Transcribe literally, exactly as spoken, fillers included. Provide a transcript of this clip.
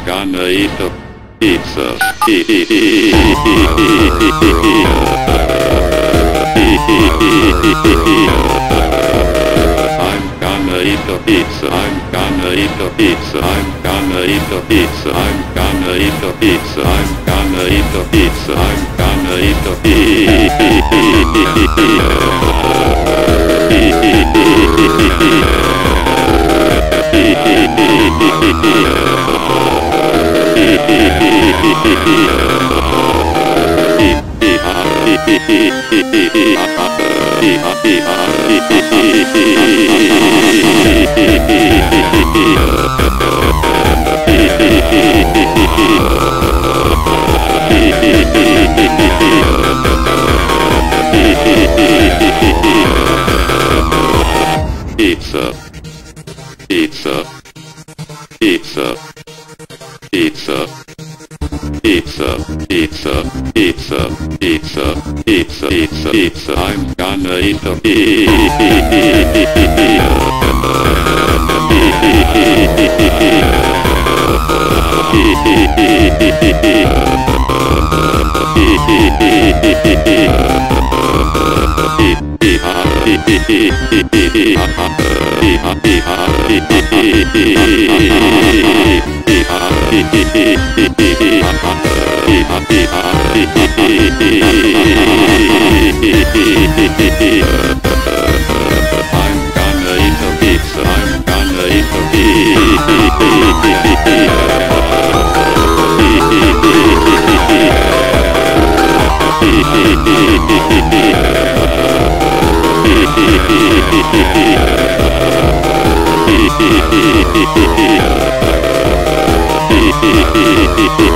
gonna eat a pizza. I'm gonna eat a pizza. I'm gonna eat a pizza. I'm gonna eat a pizza. I'm gonna eat a pizza. I'm gonna eat a pizza. I'm gonna eat a Pizza, pizza, pizza, pizza, pizza, pizza, pizza, pizza, pizza, pizza, pizza. I'm gonna eat a pizza.